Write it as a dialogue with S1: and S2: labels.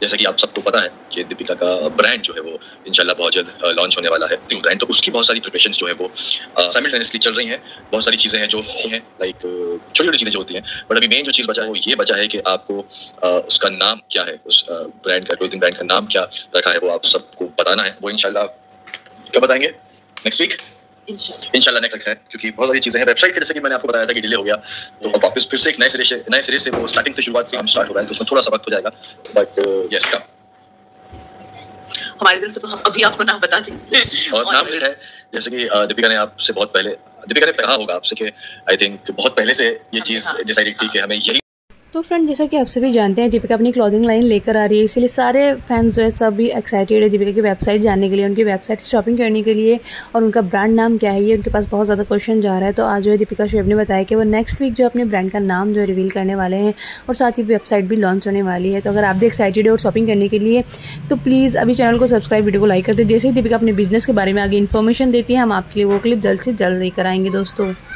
S1: जैसा कि आप सबको पता है कि दीपिका का ब्रांड जो है वो इंशाल्लाह बहुत जल्द लॉन्च होने वाला है, ब्रांड। तो उसकी बहुत सारी प्रिपरेशंस जो है वो साइमल्टेनियसली चल रही हैं। बहुत सारी चीज़ें हैं जो हैं, लाइक छोटी छोटी चीज़ें जो होती हैं, बट अभी मेन जो चीज़ बचा है वो ये बचा है कि आपको उसका नाम क्या है, उस ब्रांड का, क्लोथिंग ब्रांड का नाम क्या रखा है वो आप सबको बताना है। वो इंशाल्लाह कब बताएंगे? नेक्स्ट वीक इंशाल्लाह नेक्स्ट वीक है, क्योंकि बहुत सारी चीज़ें हैं। वेबसाइट के जैसे कि मैंने आपको बताया था कि डिले हो गया, तो अब वापस फिर से एक नए सिरे से वो स्टार्टिंग से शुरुआत से हम स्टार्ट हो रहा है, तो उसमें थोड़ा सा वक्त हो जाएगा, बट यस कम।
S2: हमारे दिल से तो हम अभी आपको नाम बता देंगे
S1: और नाम है जैसे कि दीपिका ने आपसे बहुत पहले, दीपिका ने कहा होगा आपसे कि आई थिंक बहुत पहले से ये चीज़ डिसाइडेड थी कि हमें यही।
S3: तो फ्रेंड, जैसा कि आप सभी जानते हैं, दीपिका अपनी क्लॉथिंग लाइन लेकर आ रही है, इसलिए सारे फैंस जो है सभी एक्साइटेड है दीपिका की वेबसाइट जानने के लिए, उनकी वेबसाइट से शॉपिंग करने के लिए, और उनका ब्रांड नाम क्या है ये उनके पास बहुत ज़्यादा क्वेश्चन जा रहा है। तो आज जो है दीपिका शोएब ने बताया कि वो नेक्स्ट वीक जो अपने ब्रांड का नाम जो है रिवील करने वाले हैं, और साथ ही वेबसाइट भी लॉन्च होने वाली है। तो अगर आप भी एक्साइटेड है और शॉपिंग करने के लिए, तो प्लीज़ अभी चैनल को सब्सक्राइब, वीडियो को लाइक कर दे। जैसे ही दीपिका अपने बिजनेस के बारे में आगे इन्फॉर्मेशन देती है, हम आपके लिए वो क्लिप जल्द से जल्द लेकर आएंगे दोस्तों।